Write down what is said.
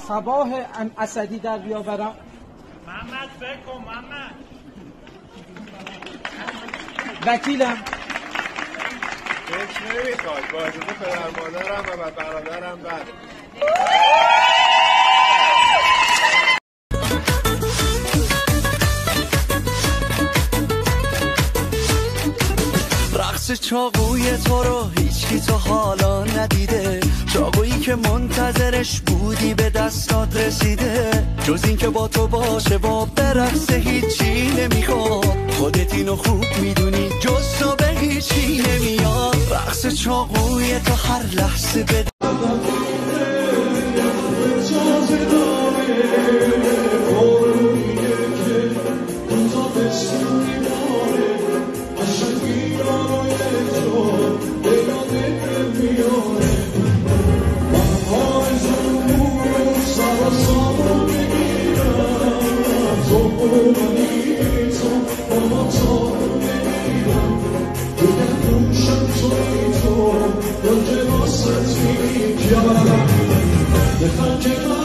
صباح اسدی در بیاورم؟ محمد فکر کن محمد. وکیلم. فکر نمیخواد، با اجازه پدر مادرم و برادرم بله. رقص چاقوی تو رو هیچکی تا حالا ندیده، چاقویی که منتظرش بودی به دستات رسیده، جز این که با تو باشه با برقصه هیچی نمیخواد، خودت اینو خوب میدونی جز تو به هیچی نمیاد. رقص چاقوی تو هر لحظه به Deja que